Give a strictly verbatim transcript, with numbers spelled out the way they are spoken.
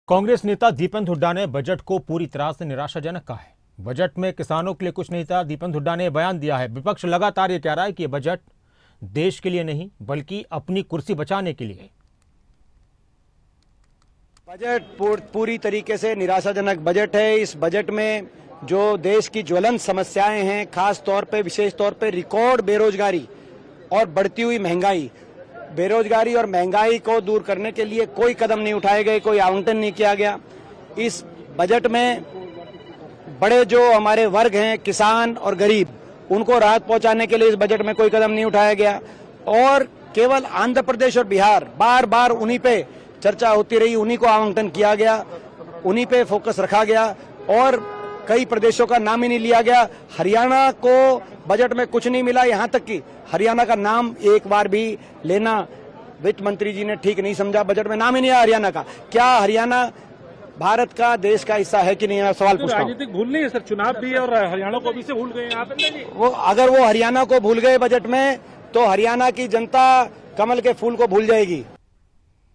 कांग्रेस नेता दीपेंद्र हुड्डा ने बजट को पूरी तरह से निराशाजनक कहा है। बजट में किसानों के लिए कुछ नहीं था। दीपेंद्र हुड्डा ने बयान दिया है, विपक्ष लगातार ये कह रहा है कि ये बजट देश के लिए नहीं बल्कि अपनी कुर्सी बचाने के लिए। बजट पूर, पूरी तरीके से निराशाजनक बजट है। इस बजट में जो देश की ज्वलंत समस्याएं हैं, खास तौर पे विशेष तौर पे रिकॉर्ड बेरोजगारी और बढ़ती हुई महंगाई, बेरोजगारी और महंगाई को दूर करने के लिए कोई कदम नहीं उठाए गए, कोई आवंटन नहीं किया गया। इस बजट में बड़े जो हमारे वर्ग हैं, किसान और गरीब, उनको राहत पहुंचाने के लिए इस बजट में कोई कदम नहीं उठाया गया। और केवल आंध्र प्रदेश और बिहार, बार बार उन्हीं पे चर्चा होती रही, उन्हीं को आवंटन किया गया, उन्हीं पे फोकस रखा गया और कई प्रदेशों का नाम ही नहीं लिया गया। हरियाणा को बजट में कुछ नहीं मिला, यहाँ तक कि हरियाणा का नाम एक बार भी लेना वित्त मंत्री जी ने ठीक नहीं समझा। बजट में नाम ही नहीं आया हरियाणा का। क्या हरियाणा भारत का, देश का हिस्सा है कि नहीं, मैं सवाल पूछता हूं। राजनीतिक भूल नहीं है सर, चुनाव भी और हरियाणा को भी से भूल गए आप। वो अगर वो हरियाणा को भूल गए बजट में, तो हरियाणा की जनता कमल के फूल को भूल जाएगी।